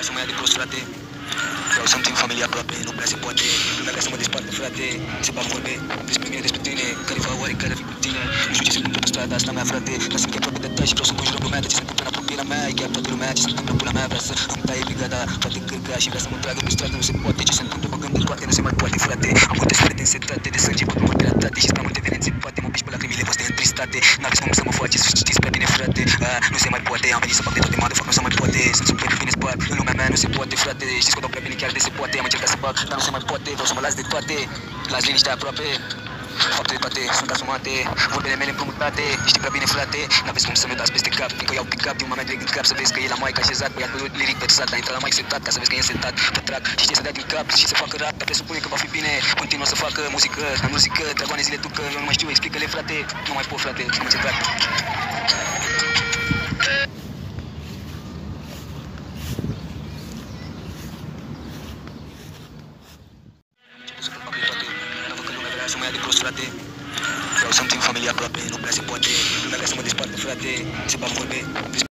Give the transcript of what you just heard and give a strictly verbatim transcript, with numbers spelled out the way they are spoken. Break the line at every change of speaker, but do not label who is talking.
Să mai ia de prost, frate. Vreau să-mi țin familia aproape, nu prea se poate. Lumea vrea să mă desparte, frate. Se bag vorbe despre mine, despre tine. Care va oare care fi cu tine? Nu știu ce se întâmplă pe strada asta mea, frate. Lasă-mi că e aproape de ta și vreau să înconjurăm lumea de ce se întâmplă în apropierea mea. E chiar toată lumea ce se întâmplă în pula mea. Vrea să îmi taie brigada, toate cârca și vrea să mă tragă pe stradă. Nu se poate, ce se întâmplă, mă gândesc toate, nu se mai poate, frate. Am multe suflete însetate de sânge, pot multe ratate și prea multe violențe, poate mă piși pe lacrimile voastre întristate. N-aveți cum să mă faceți, știți prea bine, frate. Ah, nu se mai poate, am venit să fac de toate, mă de fapt nu se mai poate. Sunt super bine spart, în lumea mea nu se poate, frate. Știți că dau prea bine, chiar de se poate. Am încercat să fac, dar nu se mai poate. Vreau să mă las de toate, las liniștea aproape. Faptele toate sunt asumate, vorbele mele împrumutate. Știi prea bine, frate, n-aveți cum să mi-o dați peste cap. Fiindcă iau pick-up din moment direct în cap. Să vezi că e la maică așezat, băiatul liric versat. A intrat la maică setat, ca să vezi că e însetat pe track. Și știe să dea din cap și să facă rap. Dar presupune că va fi bine, continuă să facă muzică. Mai muzică, dragoane zile tu că eu nu mai știu, explică-le, frate. Nu mai pot, frate, am încercat. Să mă ia de prost, frate. Vreau să-mi țin familia aproape, nu prea se poate. Lumea vrea să mă desparte, frate. Se bag vorbe